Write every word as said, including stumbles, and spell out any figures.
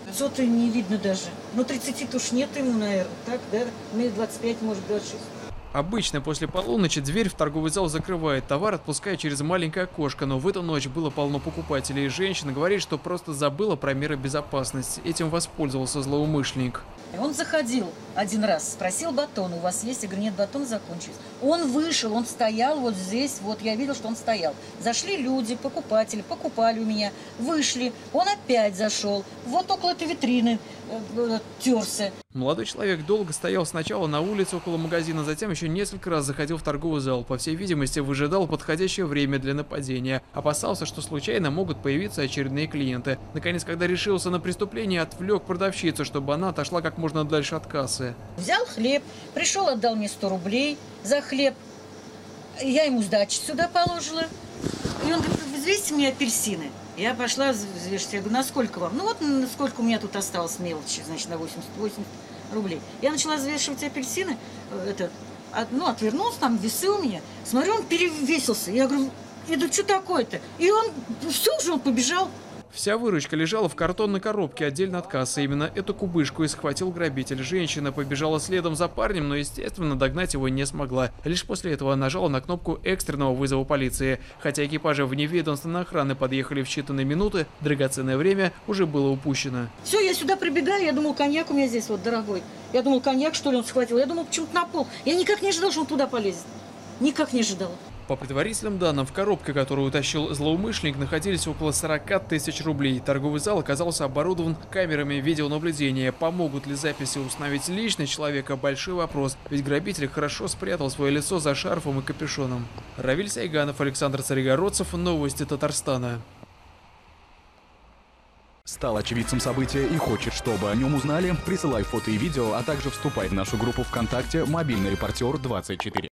Лицо-то не видно даже. Ну, тридцати-то уж нет ему, наверное, так, да? Мне двадцать пять, может, двадцать шесть. Обычно после полуночи дверь в торговый зал закрывает, товар отпускает через маленькое окошко, но в эту ночь было полно покупателей, и женщина говорит, что просто забыла про меры безопасности. Этим воспользовался злоумышленник. Он заходил один раз, спросил батон, у вас есть? Я говорю, нет, батон закончился. Он вышел, он стоял вот здесь, вот я видел, что он стоял. Зашли люди, покупатели, покупали у меня, вышли, он опять зашел, вот около этой витрины э, терся. Молодой человек долго стоял сначала на улице около магазина, затем еще несколько раз заходил в торговый зал. По всей видимости, выжидал подходящее время для нападения. Опасался, что случайно могут появиться очередные клиенты. Наконец, когда решился на преступление, отвлек продавщицу, чтобы она отошла как можно дальше от кассы. Взял хлеб, пришел, отдал мне сто рублей за хлеб. Я ему сдачи сюда положила. И он говорит, взвесьте мне апельсины. Я пошла взвешивать. Я говорю, на сколько вам? Ну вот, сколько у меня тут осталось мелочи, значит, на восемьдесят восемь рублей. Я начала взвешивать апельсины. Это, ну, отвернулся, там весы у меня. Смотрю, он перевесился. Я говорю, это что такое-то? И он, все же, он побежал. Вся выручка лежала в картонной коробке отдельно от кассы. Именно эту кубышку и схватил грабитель. Женщина побежала следом за парнем, но, естественно, догнать его не смогла. Лишь после этого нажала на кнопку экстренного вызова полиции. Хотя экипажи вневедомственной охраны подъехали в считанные минуты, драгоценное время уже было упущено. Все, я сюда прибегаю, я думал, коньяк у меня здесь вот дорогой. Я думал, коньяк, что ли, он схватил. Я думал, почему-то на пол. Я никак не ожидал, что он туда полезет. Никак не ожидала. По предварительным данным, в коробке, которую утащил злоумышленник, находились около сорока тысяч рублей. Торговый зал оказался оборудован камерами видеонаблюдения. Помогут ли записи установить личность человека – большой вопрос, ведь грабитель хорошо спрятал свое лицо за шарфом и капюшоном. Равиль Сайганов, Александр Царегородцев, новости Татарстана. Стал очевидцем события и хочет, чтобы о нем узнали? Присылай фото и видео, а также вступай в нашу группу ВКонтакте «Мобильный репортер двадцать четыре».